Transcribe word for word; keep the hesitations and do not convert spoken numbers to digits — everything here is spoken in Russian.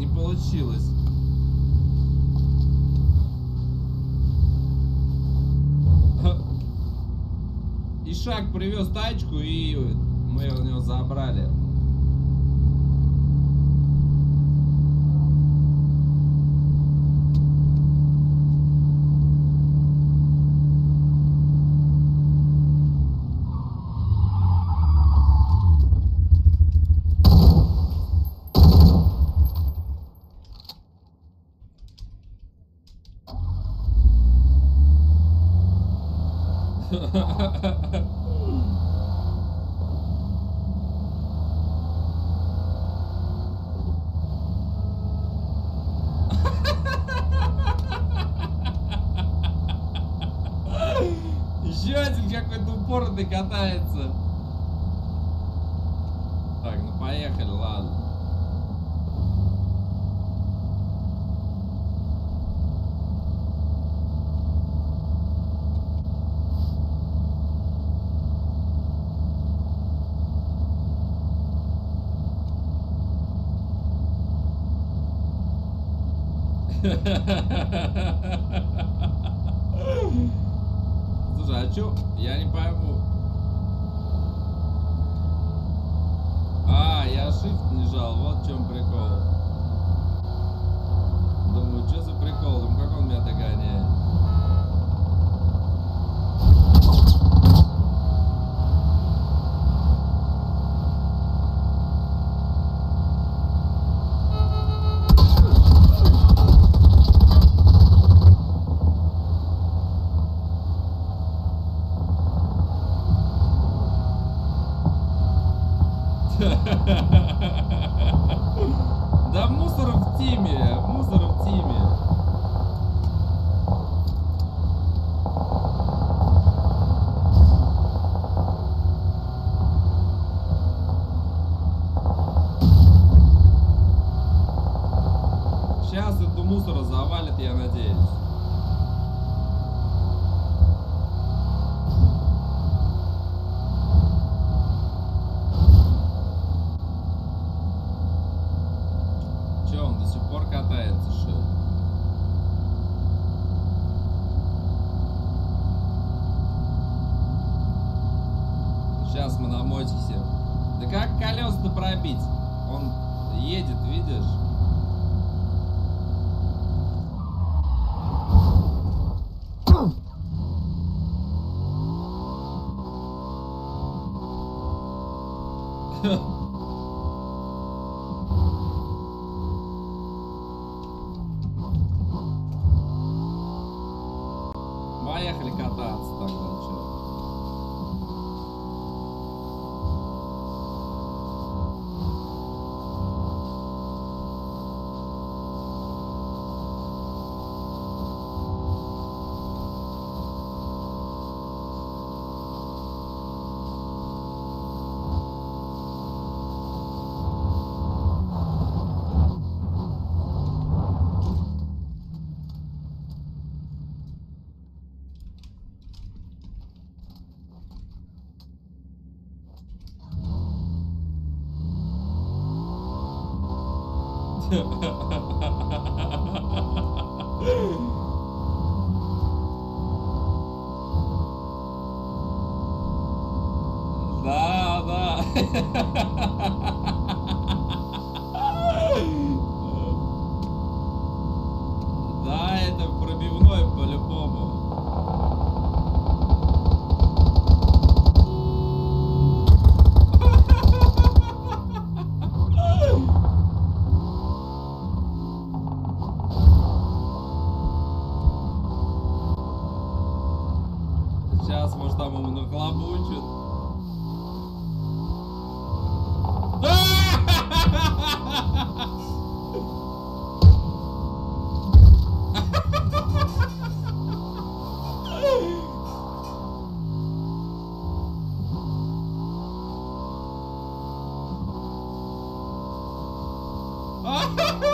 Не получилось. Ишак привез тачку, и мы у него забрали. Еще один какой-то упорный катается. Так, ну поехали, ладно. Слушай, а чё? Я не пойму. А, я shift не жал, вот в чем прикол. Думаю, что за прикол? Думаю, как он меня догоняет? Да мусор в тиме, мусор в тиме. Сейчас эту мусора завалит, я надеюсь. До сих пор катается, что ли? Сейчас мы на мотике. Да как колеса-то пробить? Он едет, видишь? Поехали кататься тогда, что? Да, да. Да, это пробивной по-любому. Сейчас, может, там ему нахлобучат. Ha ha ha!